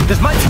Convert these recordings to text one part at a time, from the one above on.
desmayes.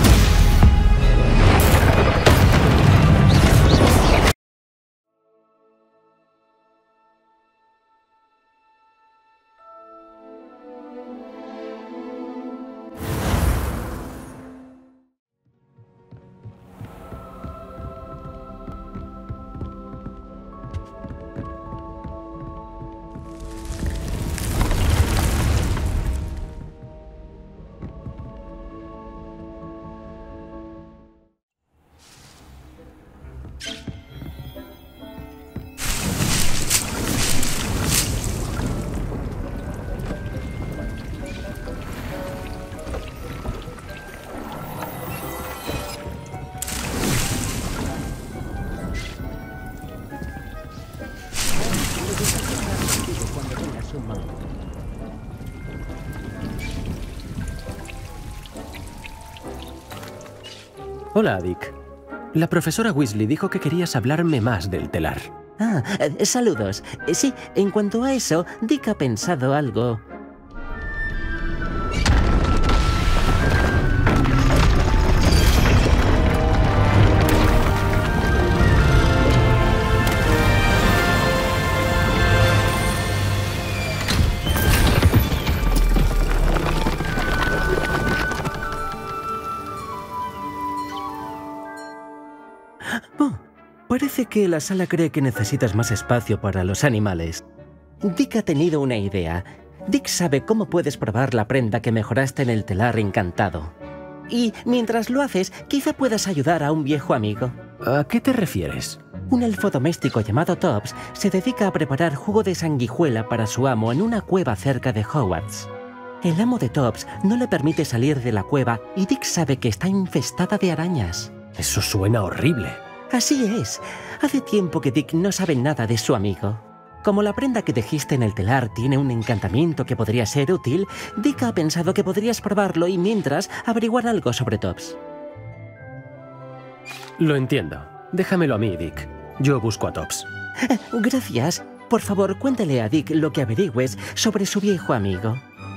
Hola, Dick. La profesora Weasley dijo que querías hablarme más del telar. Saludos. Sí, en cuanto a eso, Dick ha pensado algo. Parece que la sala cree que necesitas más espacio para los animales. Dick ha tenido una idea. Dick sabe cómo puedes probar la prenda que mejoraste en el telar encantado. Y mientras lo haces, quizá puedas ayudar a un viejo amigo. ¿A qué te refieres? Un elfo doméstico llamado Tops se dedica a preparar jugo de sanguijuela para su amo en una cueva cerca de Hogwarts. El amo de Tops no le permite salir de la cueva y Dick sabe que está infestada de arañas. Eso suena horrible. Así es. Hace tiempo que Dick no sabe nada de su amigo. Como la prenda que tejiste en el telar tiene un encantamiento que podría ser útil, Dick ha pensado que podrías probarlo y mientras averiguar algo sobre Tops. Lo entiendo. Déjamelo a mí, Dick. Yo busco a Tops. Gracias. Por favor, cuéntale a Dick lo que averigües sobre su viejo amigo.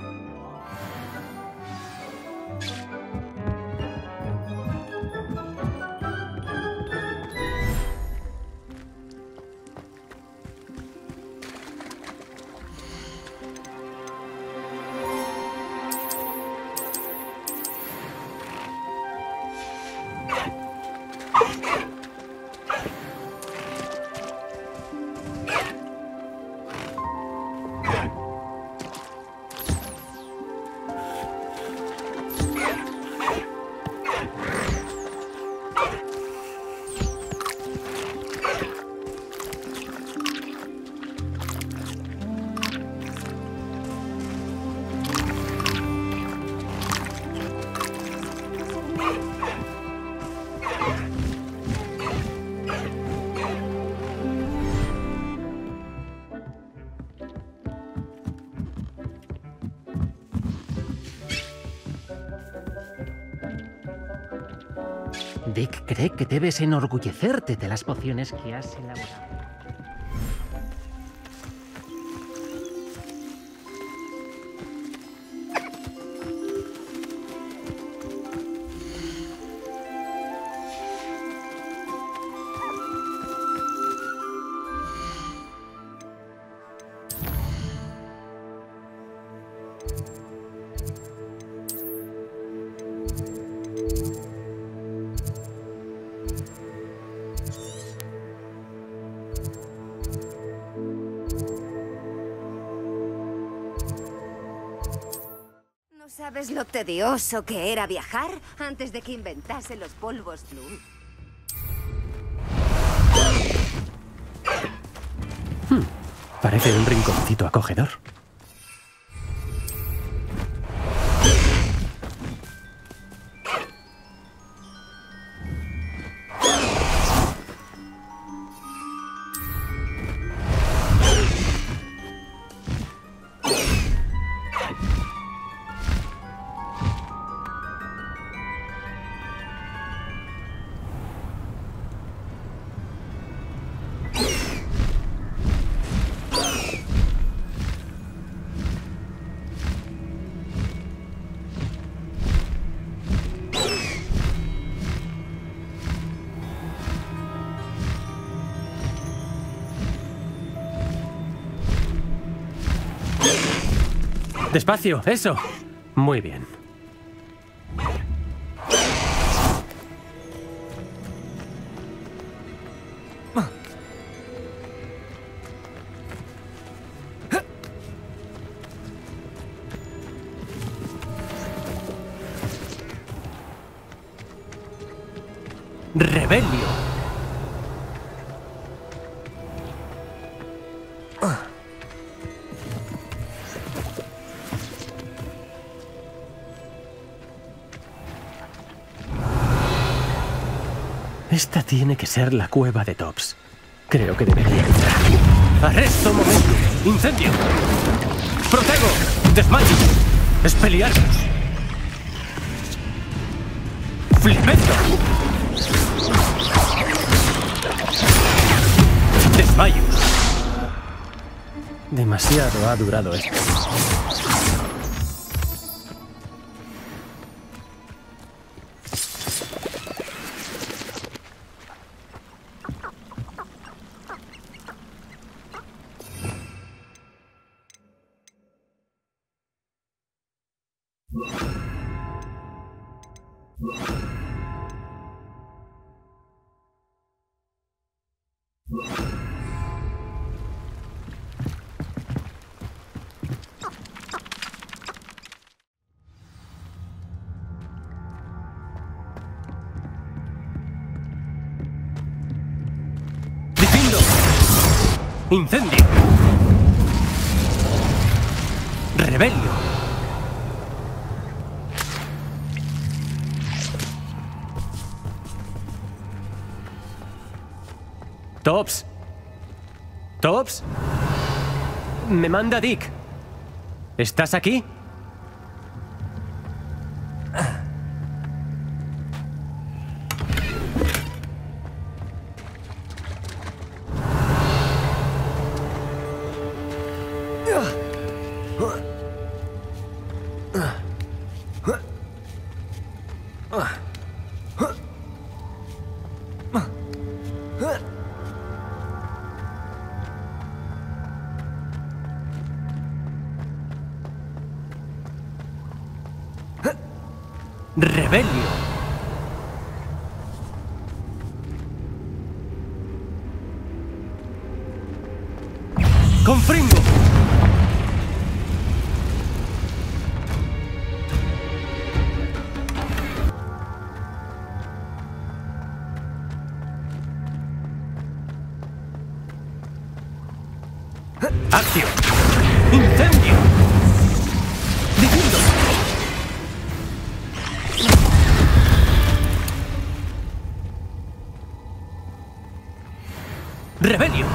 Dick cree que debes enorgullecerte de las pociones que has elaborado. ¿Sabes lo tedioso que era viajar antes de que inventase los polvos Bloom? Parece un rinconcito acogedor. Despacio, eso. Muy bien. Rebelio. Esta tiene que ser la cueva de Tops. Creo que debería entrar. ¡Arresto momento! ¡Incendio! ¡Protego! ¡Desmayo! ¡Expelliarmus! ¡Flimento! ¡Desmayos! Demasiado ha durado esto. ¡Incendio! ¡Rebelio! ¡Tops! ¡Tops! Me manda Dick. ¿Estás aquí? ¡Rebelio! ¡Confringo! ¡Acción! ¡Incendio! ¡Difundo! ¡Rebelio!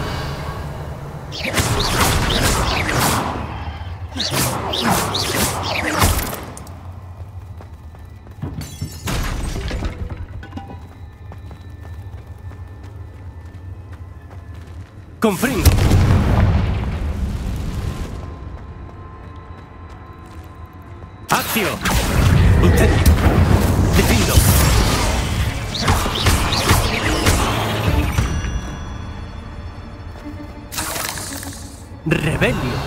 ¡Confringo! ¡Acción! ¡Incendio! ¡Defiendo! ¡Rebelio!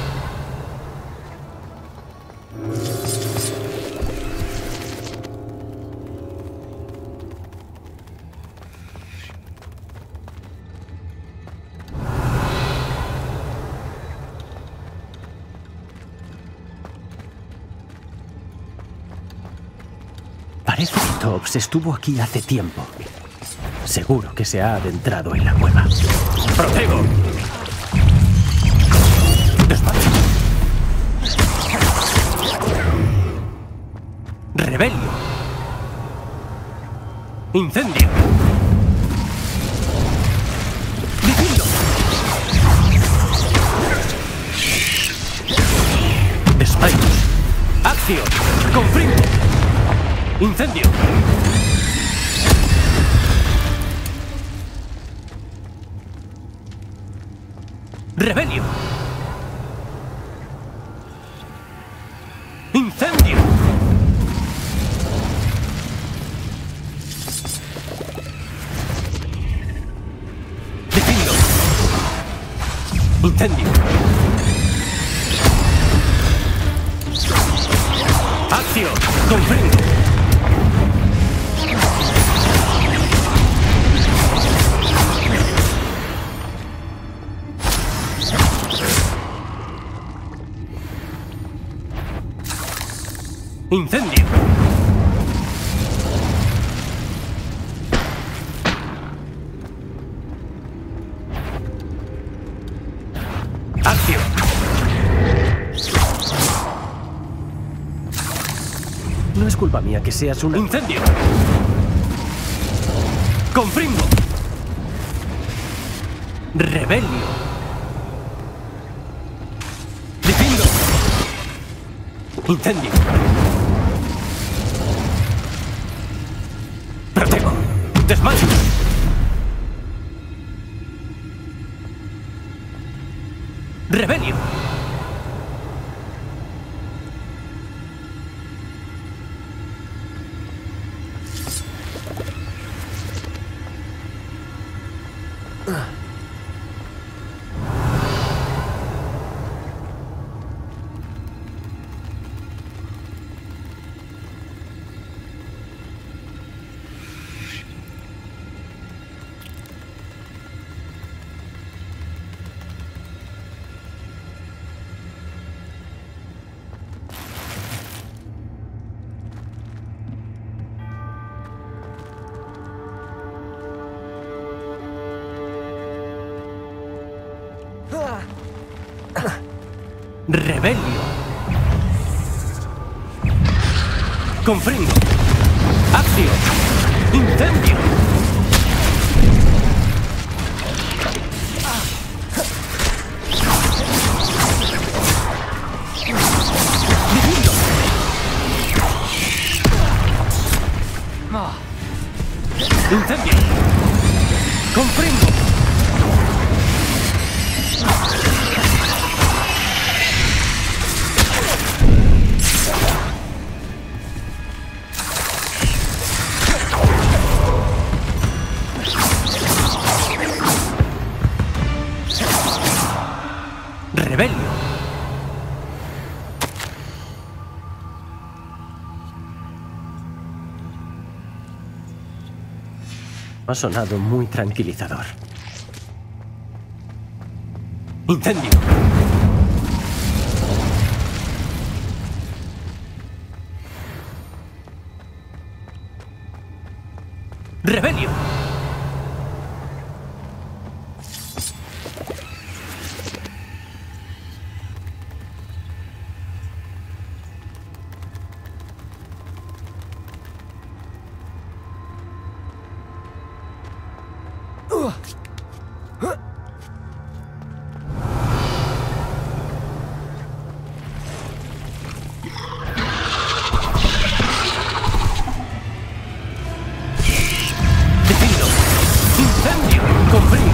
Parece que Tops estuvo aquí hace tiempo. Seguro que se ha adentrado en la cueva. ¡Protego! ¡Despacio! ¡Rebelio! ¡Incendio! ¡Difundo! ¡Desmayos! ¡Acción! ¡Confringo! ¡Incendio! ¡Rebelio! ¡Incendio! ¡Defiendo! ¡Incendio! ¡Acción! ¡Comprendo! ¡Incendio! ¡Acción! No es culpa mía que seas un incendio. ¡Confringo! ¡Rebelio! ¡Defiendo! ¡Incendio! ¡Protego! ¡Desmayo! ¡Rebelio! ¡Rebelio! ¡Confringo! ¡Acción! ¡Incendio! ¡Divindo! ¡Incendio! ¡Confringo! ¡Rebelio! Ha sonado muy tranquilizador. ¡Incendio! ¡Rebelio! ¡Defiendo! ¡Incendio! ¡Comprimo!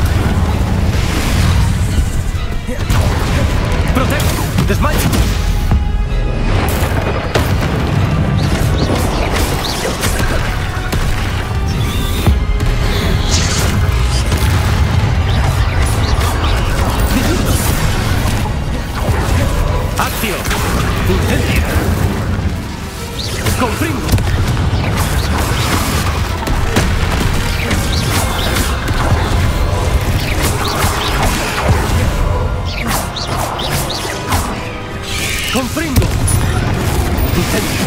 ¡Protego! ¡Desmayo! ¡Acción! ¡Incendio! ¡Comprimo! ¡Comprimo! ¡Incendio!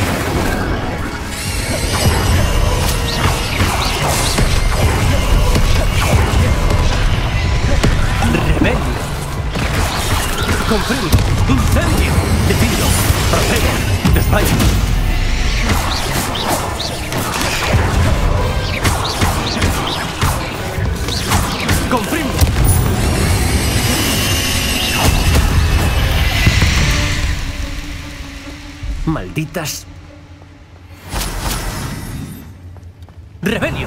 ¡Rebelio! ¡Comprimo! ¡Incendio! ¡Defiendo! ¡Protego! ¡Desmayo! ¡Comprimo! ¡Malditas! ¡Rebelio!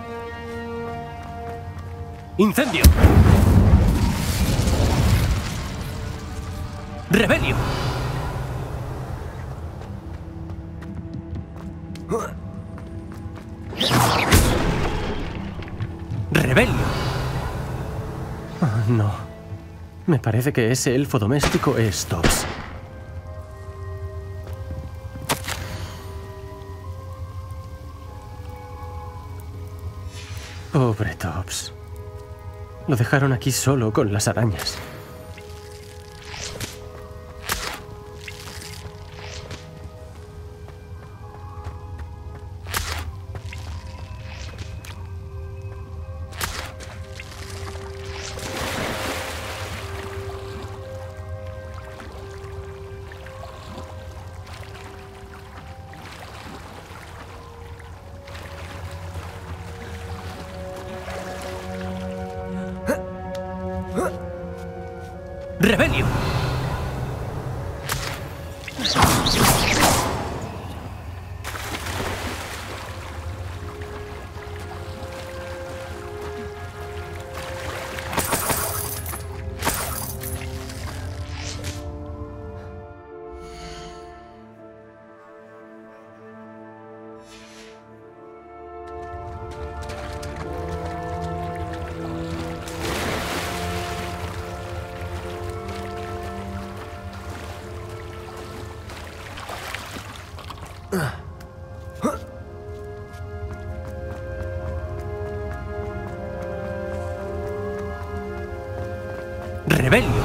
¡Incendio! ¡Rebelio! ¡Rebelio! Oh, no. Me parece que ese elfo doméstico es Tops. Pobre Tops. Lo dejaron aquí solo con las arañas. ¡Rebelio! ¡Rebelio!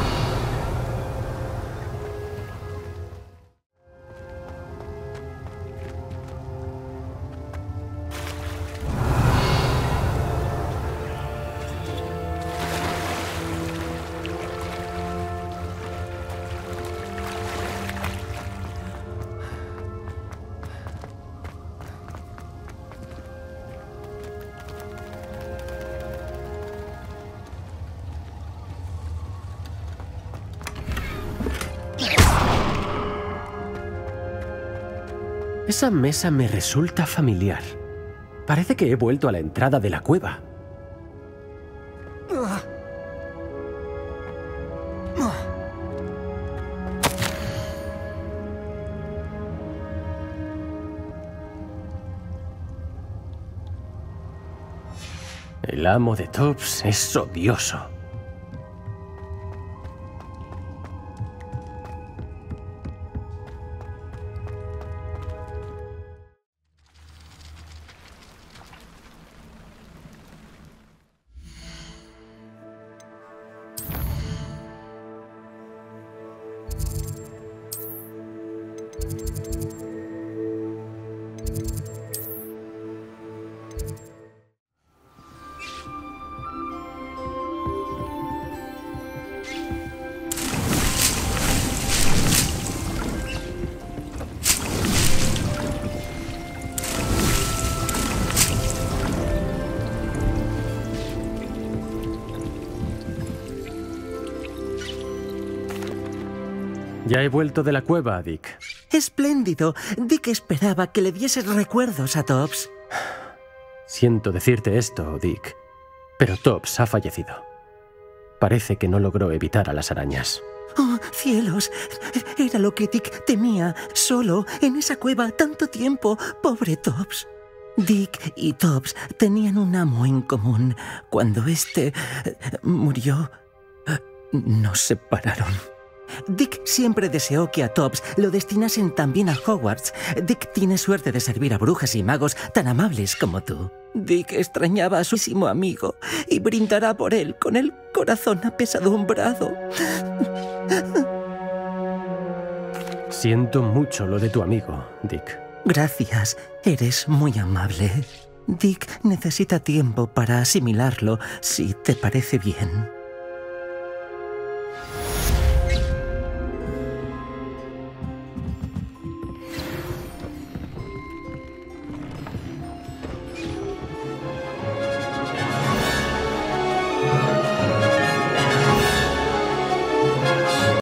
Esa mesa me resulta familiar. Parece que he vuelto a la entrada de la cueva. El amo de Tops es odioso. Ya he vuelto de la cueva, Dick. Espléndido. Dick esperaba que le dieses recuerdos a Tops. Siento decirte esto, Dick, pero Tops ha fallecido. Parece que no logró evitar a las arañas. ¡Oh, cielos! Era lo que Dick temía, solo, en esa cueva tanto tiempo. Pobre Tops. Dick y Tops tenían un amo en común. Cuando este murió, nos separaron. Dick siempre deseó que a Tops lo destinasen también a Hogwarts. Dick tiene suerte de servir a brujas y magos tan amables como tú. Dick extrañaba a su ísimo amigo y brindará por él con el corazón apesadumbrado. Siento mucho lo de tu amigo, Dick. Gracias, eres muy amable. Dick necesita tiempo para asimilarlo, si te parece bien.